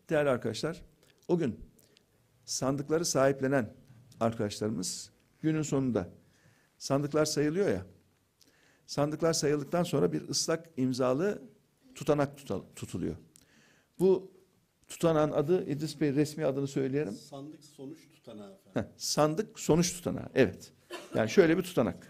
değerli arkadaşlar, o gün sandıkları sahiplenen arkadaşlarımız günün sonunda sandıklar sayılıyor ya, sandıklar sayıldıktan sonra bir ıslak imzalı tutanak tutuluyor. Bu tutanağın adı, İdris Bey resmi adını söyleyelim. Sandık sonuç tutanağı efendim. Sandık sonuç tutanağı, evet. Yani şöyle bir tutanak.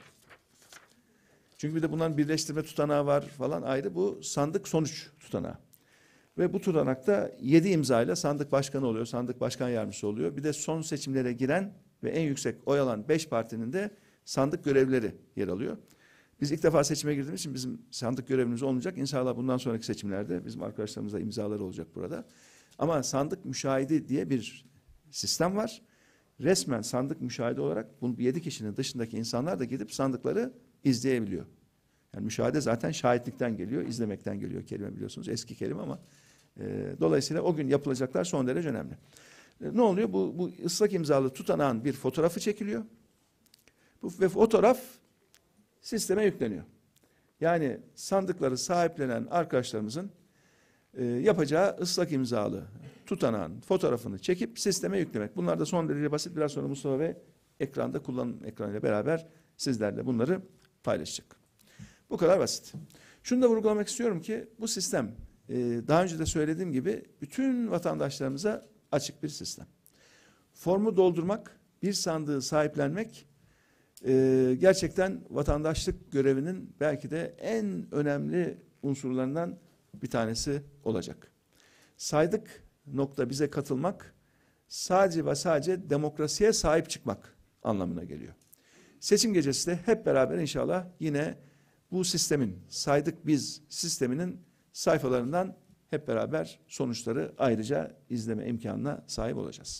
Çünkü bir de bunların birleştirme tutanağı var falan ayrı, bu sandık sonuç tutanağı. Ve bu tutanakta 7 imzayla sandık başkanı oluyor, sandık başkan yardımcısı oluyor. Bir de son seçimlere giren ve en yüksek oy alan 5 partinin de sandık görevlileri yer alıyor. Biz ilk defa seçime girdiğimiz için bizim sandık görevimiz olmayacak. İnşallah bundan sonraki seçimlerde bizim arkadaşlarımızla imzaları olacak burada. Ama sandık müşahidi diye bir sistem var. Resmen sandık müşahidi olarak bu 7 kişinin dışındaki insanlar da gidip sandıkları izleyebiliyor. Yani müşahede zaten şahitlikten geliyor, izlemekten geliyor kelime, biliyorsunuz eski kelime ama dolayısıyla o gün yapılacaklar son derece önemli. Ne oluyor? Bu ıslak imzalı tutanağın bir fotoğrafı çekiliyor. Bu ve fotoğraf sisteme yükleniyor. Yani sandıkları sahiplenen arkadaşlarımızın yapacağı ıslak imzalı tutanağın fotoğrafını çekip sisteme yüklemek. Bunlar da son derece basit. Biraz sonra Mustafa Bey ekranda, kullanım ekranıyla beraber sizlerle bunları paylaşacak. Bu kadar basit. Şunu da vurgulamak istiyorum ki bu sistem daha önce de söylediğim gibi bütün vatandaşlarımıza açık bir sistem. Formu doldurmak, bir sandığı sahiplenmek gerçekten vatandaşlık görevinin belki de en önemli unsurlarından bir tanesi olacak. Saydık nokta bize katılmak sadece ve sadece demokrasiye sahip çıkmak anlamına geliyor. Seçim gecesi de hep beraber inşallah yine bu sistemin, saydık biz sisteminin sayfalarından hep beraber sonuçları ayrıca izleme imkanına sahip olacağız.